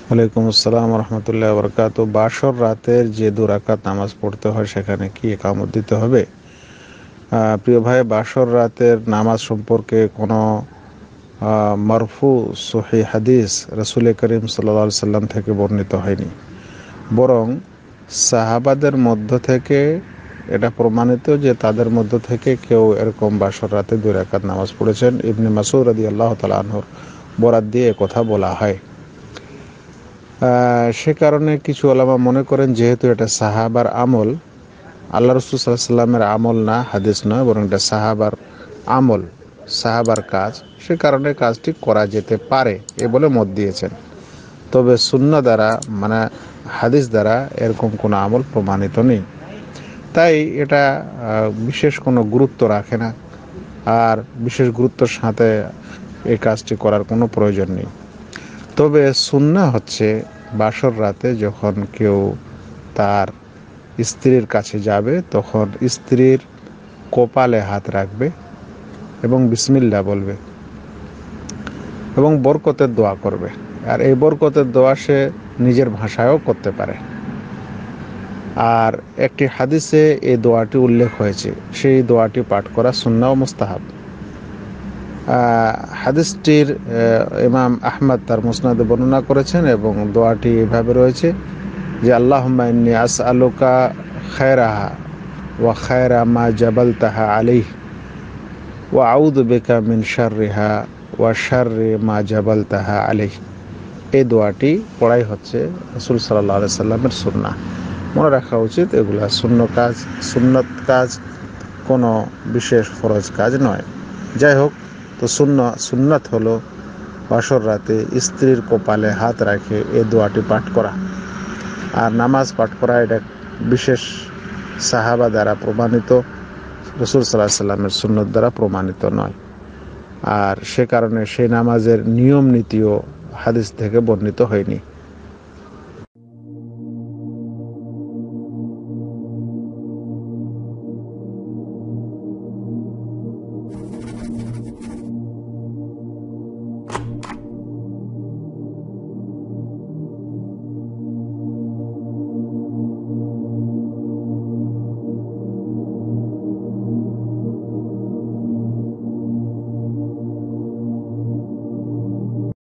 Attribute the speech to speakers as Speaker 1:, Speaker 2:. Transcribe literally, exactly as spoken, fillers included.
Speaker 1: ওয়ালাইকুম আসসালাম রহমতুল্লাহ বরকাত। বাসর রাতের যে দু রাকাত নামাজ পড়তে হয় সেখানে কি ইকামত দিতে হবে? আহ, প্রিয় ভাই, বাসর রাতের নামাজ সম্পর্কে কোনো আহ, মারফু সহি হাদিস রাসূল করিম সাল্লাল্লাহু সাল্লাম থেকে বর্ণিত হয়নি, বরং সাহাবাদের মধ্য থেকে এটা প্রমাণিত যে তাদের মধ্য থেকে কেউ এরকম বাসর রাতে দুই রাকাত নামাজ পড়েছেন। ইবনে মাসউদ রাদিয়াল্লাহু তাআলা আনহুর বরাত দিয়ে কথা বলা হয়। সে কারণে কিছু ওলামা মনে করেন যেহেতু এটা সাহাবার আমল, আল্লাহ রাসূল সাল্লাল্লাহু আলাইহি ওয়াসাল্লামের আমল না, হাদিস নয়, বরং এটা সাহাবার আমল, সাহাবার কাজ, সে কারণে কাজটি করা যেতে পারে এ বলে মত দিয়েছেন। তবে সুন্নাহ দ্বারা, মানে হাদিস দ্বারা এরকম কোনো আমল প্রমাণিত নেই, তাই এটা বিশেষ কোনো গুরুত্ব রাখে না, আর বিশেষ গুরুত্বের সাথে এই কাজটি করার কোনো প্রয়োজন নেই। তবে সুন্নাহ হচ্ছে বাসর রাতে যখন কেউ তার স্ত্রীর কাছে যাবে তখন স্ত্রীর কপালে হাত রাখবে এবং বিসমিল্লাহ বলবে এবং বরকতের দোয়া করবে। আর এই বরকতের দোয়া সে নিজের ভাষায়ও করতে পারে। আর একটি হাদিসে এই দোয়াটি উল্লেখ হয়েছে, সেই দোয়াটি পাঠ করা সুন্নাহ ও মুস্তাহাব। হাদিসটির ইমাম আহমদ তার মুসনাদে বর্ণনা করেছেন এবং দোয়াটি এভাবে রয়েছে যে আল্লাহুম্মা ইন্নী আসআলুকা খায়রাহা ওয়া খায়রা মা জাবালতাহা আলাইহি ওয়া আউযু বিকা মিন শাররিহা ওয়া শাররি মা জাবালতাহা আলাইহি। এই দোয়াটি পড়াই হচ্ছে রাসূল সাল্লাল্লাহু আলাইহি সাল্লামের সুন্নাহ। মনে রাখা উচিত এগুলা সুন্ন কাজ, সুন্নত কাজ, কোনো বিশেষ ফরজ কাজ নয়। যাই হোক, তো সুন্ন সুন্নাত হলো বাসর রাতে স্ত্রীর কপালে হাত রাখে এই দোয়াটি পাঠ করা। আর নামাজ পাঠ করা এটা বিশেষ সাহাবা দ্বারা প্রমাণিত, রাসূল সাল্লাল্লাহু আলাইহি সাল্লামের সুন্নত দ্বারা প্রমাণিত নয়। আর সে কারণে সেই নামাজের নিয়ম নীতিও হাদিস থেকে বর্ণিত হয়নি।